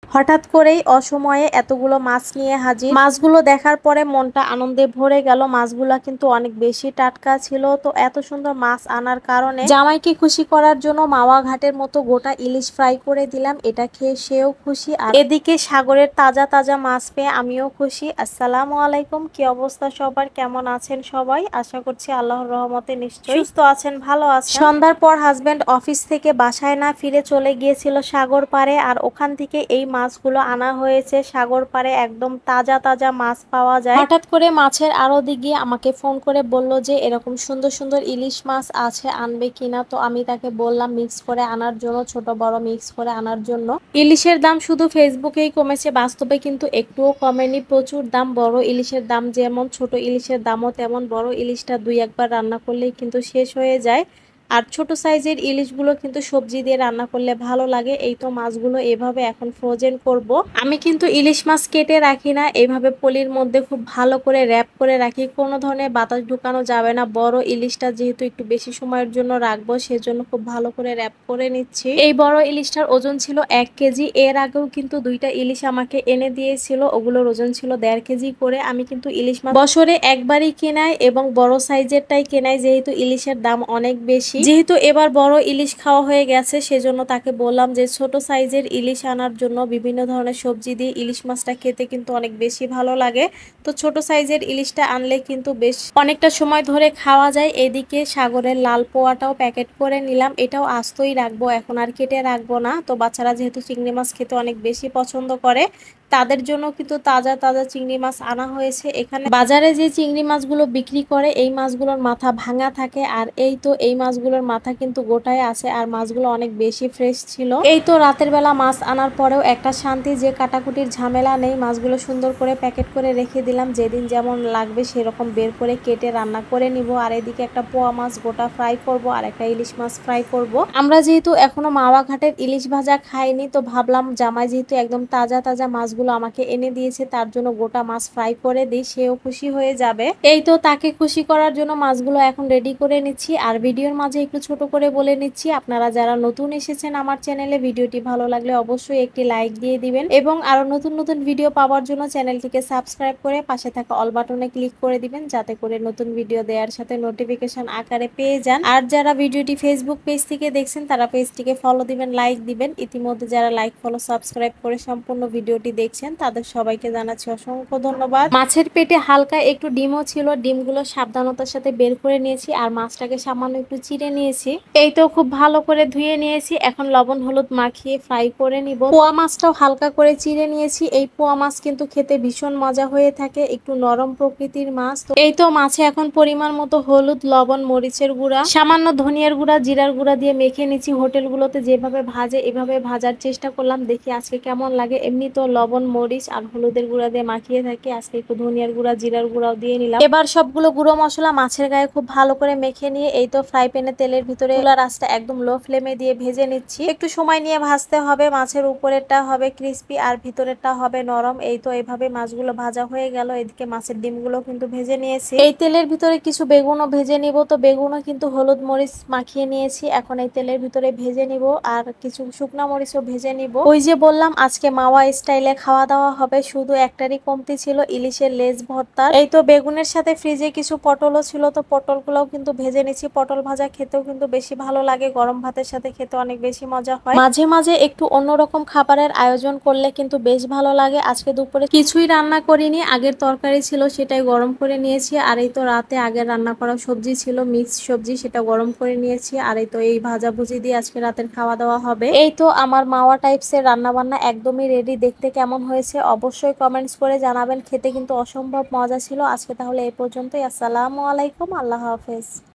হঠাৎ করেই অসময়ে এতগুলো মাছ নিয়ে হাজির। মাছগুলো দেখার পরে মনটা আনন্দে ভরে গেল। মাছগুলো কিন্তু অনেক বেশি টাটকা ছিল। তো এত সুন্দর মাছ আনার কারণে জামাইকে খুশি করার জন্য মাওয়া ঘাটের মতো গোটা ইলিশ ফ্রাই করে দিলাম। এটা খেয়ে সেও খুশি, আর এদিকে সাগরের তাজা তাজা মাছ পেয়ে আমিও খুশি। আসসালামু আলাইকুম, কি অবস্থা সবার, কেমন আছেন সবাই? আশা করছি আল্লাহর রহমতে নিশ্চয়ই সুস্থ আছেন, ভালো আছেন। সন্ধ্যার পর হাজবেন্ড অফিস থেকে বাসায় না ফিরে চলে গিয়েছিল সাগর পাড়ে, আর ওখান থেকে এই মাছগুলো আনা হয়েছে। সাগর পাড়ে একদম তাজা তাজা মাছ পাওয়া যায়। হঠাৎ করে মাছের আড়তে গিয়ে আমাকে ফোন করে বলল যে এরকম সুন্দর সুন্দর ইলিশ মাছ আছে, আনবে কিনা। তো আমি তাকে বললাম মিক্স করে আনার জন্য, ছোট বড় মিক্স করে আনার জন্য। ইলিশের দাম শুধু ফেসবুকেই কমেছে, বাস্তবে কিন্তু একটুও কমেনি, প্রচুর দাম। বড় ইলিশের দাম যেমন, ছোট ইলিশের দামও তেমন। বড় ইলিশটা দুই একবার রান্না করলেই কিন্তু শেষ হয়ে যায়, আর ছোট সাইজের ইলিশগুলো কিন্তু সবজি দিয়ে রান্না করলে ভালো লাগে। এই তো মাছগুলো এভাবে এখন ফ্রোজেন করব। আমি কিন্তু ইলিশ মাছ কেটে রাখি না, এইভাবে পলির মধ্যে খুব ভালো করে র্যাপ করে রাখি, কোনো ধরনের বাতাস ঢুকানো যাবে না। বড় ইলিশটা যেহেতু একটু বেশি সময়ের জন্য রাখবো, সেজন্য খুব ভালো করে র্যাপ করে নিচ্ছি। এই বড় ইলিশটার ওজন ছিল 1 কেজি। এর আগেও কিন্তু দুইটা ইলিশ আমাকে এনে দিয়েছিল, ওগুলোর ওজন ছিল 1.5 কেজি করে। আমি কিন্তু ইলিশ মাছ বছরে একবারই কেনাই এবং বড় সাইজেরটাই কেনাই, যেহেতু ইলিশের দাম অনেক বেশি। যেহেতু এবার বড় ইলিশ খাওয়া হয়ে গেছে, সেজন্য তাকে বললাম যে ছোট সাইজের ইলিশ আনার জন্য। বিভিন্ন ধরনের সবজি দিয়ে ইলিশ মাছটা খেতে কিন্তু অনেক বেশি ভালো লাগে। তো ছোট সাইজের ইলিশটা আনলে কিন্তু বেশ অনেকটা সময় ধরে খাওয়া যায়। এদিকে সাগরের লাল পোয়াটাও প্যাকেট করে নিলাম, এটাও আস্তই রাখবো, এখন আর কেটে রাখবো না। তো বাচ্চারা যেহেতু চিংড়ি মাছ খেতে অনেক বেশি পছন্দ করে, তাদের জন্য কিন্তু তাজা তাজা চিংড়ি মাছ আনা হয়েছে। এখানে বাজারে যে চিংড়ি মাছগুলো বিক্রি করে, এই মাছগুলোর মাথা ভাঙা থাকে, আর এই তো এই মাছগুলোর মাথা কিন্তু গোটায় আছে, আর মাছগুলো অনেক বেশি ফ্রেশ ছিল। এই তো রাতের বেলা মাছ আনার পরেও একটা শান্তি যে কাটাকুটির ঝামেলা নেই। মাছগুলো সুন্দর করে প্যাকেট করে রেখে দিলাম, যেদিন যেমন লাগবে সেরকম বের করে কেটে রান্না করে নিব। আর এদিকে একটা পোয়া মাছ গোটা ফ্রাই করব, আর একটা ইলিশ মাছ ফ্রাই করব। আমরা যেহেতু এখনো মাওয়া ঘাটের ইলিশ ভাজা খাইনি, তো ভাবলাম জামাই যেহেতু একদম তাজা তাজা মাছগুলো আমাকে এনে দিয়েছে, তার জন্য গোটা মাছ ফ্রাই করে দিই, সেও খুশি হয়ে যাবে। এই তো তাকে খুশি করার জন্য মাছগুলো এখন রেডি করে নিচ্ছি। আর ভিডিওর মাঝে একটু ছোট করে বলে নিচ্ছি, আপনারা যারা নতুন এসেছেন আমার চ্যানেলে, ভিডিওটি ভালো লাগলে অবশ্যই একটি লাইক দিয়ে দিবেন, এবং আরো নতুন নতুন ভিডিও পাওয়ার জন্য চ্যানেলটিকে সাবস্ক্রাইব করে পাশে থাকা অল বাটনে ক্লিক করে দিবেন, যাতে করে নতুন ভিডিও দেওয়ার সাথে নোটিফিকেশন আকারে পেয়ে যান। আর যারা ভিডিওটি ফেসবুক পেজ থেকে দেখছেন, তারা পেজটিকে ফলো দিবেন, লাইক দিবেন। ইতিমধ্যে যারা লাইক ফলো সাবস্ক্রাইব করে সম্পূর্ণ ভিডিওটি দেখছেন, তাদের সবাইকে জানাচ্ছি অসংখ্য ধন্যবাদ। মাছের পেটে হালকা একটু ডিমও ছিল, ডিমগুলো সাবধানতার সাথে বের করে নিয়েছি, আর মাছটাকে সামান্য একটু চিড়ে নিয়েছি। এই তো খুব ভালো করে ধুয়ে নিয়েছি, এখন লবণ হলুদ মাখিয়ে ফ্রাই করে নিব। পোয়া মাছটাও হালকা করে চিড়ে নিয়েছি। এই পোয়া মাছ কিন্তু খেতে ভীষণ মজা হয়ে থাকে, একটু নরম প্রকৃতির মাছ। তো এই তো মাছে এখন পরিমাণ মতো হলুদ, লবণ, মরিচের গুঁড়া, সামান্য ধনিয়ার গুঁড়া, জিরার গুঁড়া দিয়ে মেখে নিচ্ছি। হোটেলগুলোতে যেভাবে ভাজে এভাবে ভাজার চেষ্টা করলাম, দেখি আজকে কেমন লাগে। এমনি তো লবণ, মরিচ আর হলুদের গুঁড়া দিয়ে মাখিয়ে থাকি, আজকে একটু ধনিয়ার গুঁড়া, জিরার গুঁড়াও দিয়ে নিলাম। এবার সবগুলো গুঁড়ো মশলা মাছের গায়ে খুব ভালো করে মেখে নিয়ে এই তো ফ্রাই প্যানে তেলের ভিতরে চুলার আঁচটা একদম লো ফ্লেমে দিয়ে ভেজে নিচ্ছি। একটু সময় নিয়ে ভাজতে হবে, মাছের উপরেরটা হবে ক্রিস্পি আর ভিতরেরটা হবে নরম। এই তো এইভাবে মাছগুলো ভাজা হয়ে গেল। এদিকে মাছের ডিমগুলো কিন্তু ভেজে নিয়েছি। এই তেলের ভিতরে কিছু বেগুনও ভেজে নিব। তো বেগুনও কিন্তু হলুদ মরিচ মাখিয়ে নিয়েছি, এখন এই তেলের ভিতরে ভেজে নিব। আর কিছু শুকনা মরিচও ভেজে নিব। ওই যে বললাম আজকে মাওয়া স্টাইলে খাওয়া দাওয়া হবে, শুধু একটারই কমতি ছিল, ইলিশের লেজ ভর্তা। এই তো বেগুনের সাথে ফ্রিজে কিছু পটলও ছিল, তো পটলগুলোও কিন্তু ভেজে নিচ্ছি। পটল ভাজা খেতেও কিন্তু বেশি ভালো লাগে, গরম ভাতের সাথে খেতে অনেক বেশি মজা হয়। মাঝে মাঝে একটু অন্যরকম খাবারের আয়োজন করলে কিন্তু বেশ ভালো লাগে। আজকে দুপুরে কিছুই রান্না করিনি, আগের তরকারি ছিল সেটাই গরম করে নিয়েছি। আর এই তো রাতে আগের রান্না করা সবজি ছিল, মিক্স সবজি, সেটা গরম করে নিয়েছি। আর এই তো এই ভাজাভুজি দিয়ে আজকে রাতের খাওয়া দাওয়া হবে। এই তো আমার মাওয়া টাইপসের রান্না বান্না একদমই রেডি। দেখতে কেমন হয়েছে অবশ্যই কমেন্টস করে জানাবেন, খেতে কিন্তু অসম্ভব মজা ছিল। আজকে তাহলে এই পর্যন্তই। আসসালামু আলাইকুম, আল্লাহ হাফেজ।